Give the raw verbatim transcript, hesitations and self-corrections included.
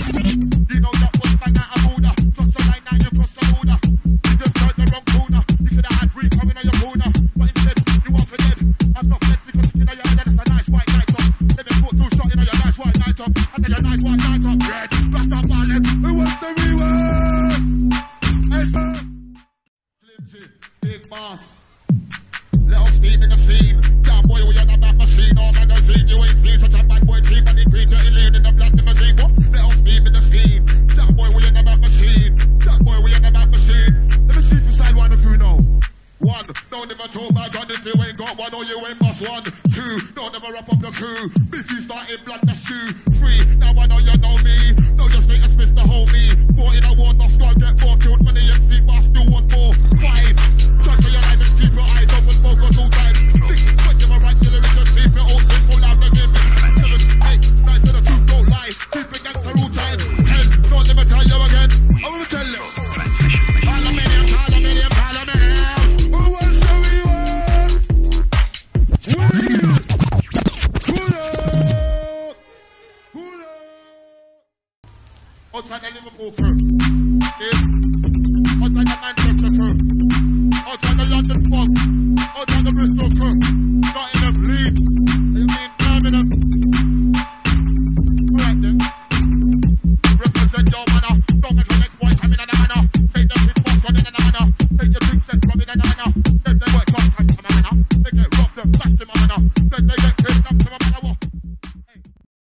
You know that was bang out of order. Cross the line now, you cross the border. You just turned the wrong corner. You could have had three coming on your corner. But instead, you are for dead. I'm not dead because you know your head. That's a nice white night top. Let me put two shots in your nice white night top. I tell you nice white night top. Red, rest up on them. Who wants to rewind? Hey, sir. Slim G, big boss. Let us speak in the scene. Yeah, boy, we on a back machine or magazine. You ain't seen such a bad boy team and the creature alien in the black limousine. What? Let us speak in the scene. Yeah, boy, we on a back machine. Yeah, boy, we on a back machine. Let me see if you side one of you now. One, don't ever talk about gun if you ain't got one or you ain't boss. One, two, don't ever wrap up the crew. Busy starting blood, that's two. Three, now I know you know me. No, just make us miss the whole me. Four in a war, no squad, get four killed when the M C, but I still want more. Five, just so your eyes and keep your eyes open, focus all time. Six, when you're right, you'll just keep it all simple, loud and give it. Seven, eight, nine, so the truth don't lie. Keep it gangster all time. Ten, don't let me tell you again. I wanna tell you. Aluminium, aluminium, aluminium. Outside the Liverpool crew.